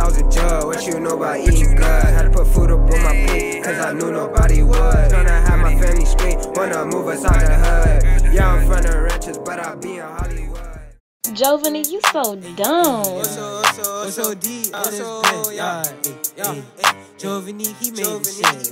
was a judge. What you know about eating good? Had to put food up on my plate, cause I knew nobody would. Gonna have my family straight, wanna move us out the hood. Yeah, I'm from the ranches, but I be in Hollywood. Jovanny, you so dumb. So D on this bitch, yeah. Jovanny, he made this shit,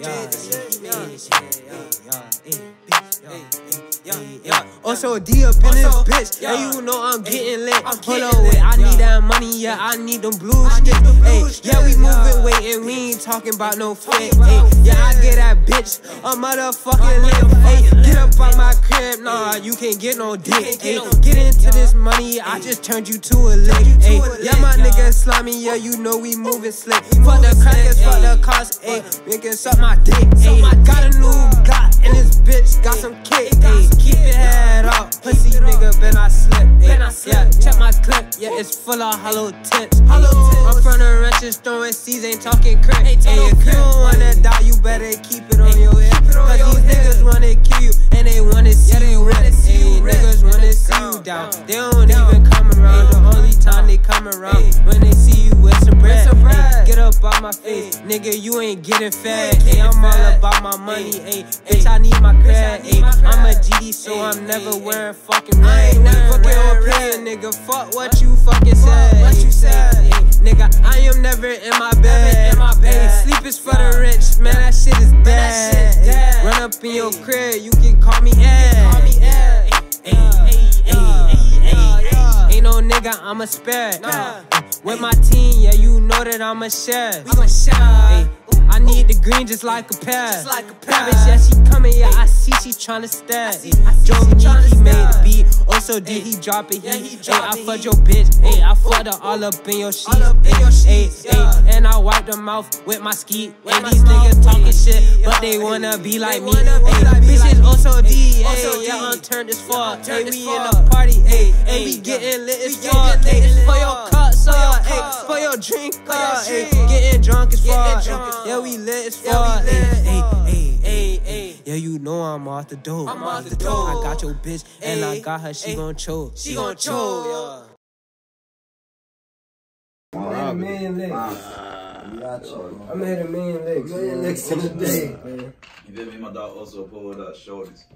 yeah. Also D up in this bitch, yeah, you know I'm getting lit. Hold on, wait, I need that money, yeah, I need them blue sticks. Hey, yeah, we moving weight and we ain't talking about no fit. Hey, yeah, I get that bitch a motherfucking lip. Hey, get up on my crib, nah, you can't get no dick. Hey, get into this money, I just turned you to a lick. Hey, yeah, my nigga slimy, yeah, you know we moving slick. Fuck the crackers, fuck the cost, ayy, nigga suck my dick. Ayy, got a new Glock and this bitch got some kick. Ayy, keep your head up, pussy nigga, better not slip. Yeah, check my clip, yeah, it's full of hollow tips. I'm from the ranches, throwing C's, ain't talking crit. Ayy, if you don't wanna die, you better keep it on your hip. Cause these niggas wanna kill you, and they wanna see you rip. Ayy, niggas wanna see you down, they don't even come around. The only time they come around, when they see you with some bread. Ay, get up out my face, nigga, you ain't getting fed. Ay, I'm all about my money, ay, bitch, I need my cred. Ay, I'm a GD, so I'm never wearing fucking red. Fucking or player, nigga, fuck what you fucking said. Ay, nigga, I am never in my bed. Ay, sleep is for the rich, man, that shit is dead. Run up in your crib, you can call me Ed. Ain't no nigga, I'm a spare. With my team, yeah, you know that I'm a share. I need the green just like a pear. Bitch, yeah, she coming, yeah, I see she tryna stare. Jovanny, he made the beat. Also, did he drop it? Hey, I fucked your bitch. Hey, I fucked her all up in your sheets. Hey, and I wiped her mouth with my skeet. Hey, these niggas talking shit, but they wanna be like me. Hey, bitches also D. Hey, yeah, I'm turned as fuck. Hey, we in the party. Hey, we getting lit as fuck. Hey, for your cups up. Hey, for your drink up. Hey, getting drunk as fuck. Yeah, we lit as fuck. Hey, yeah, you know I'm off the dope. I got your bitch and I got her. She gon' choke. Yeah. I made a million licks. I made a million licks. Million licks in a day. Man. You feel me? My dog also pulled up shoulders.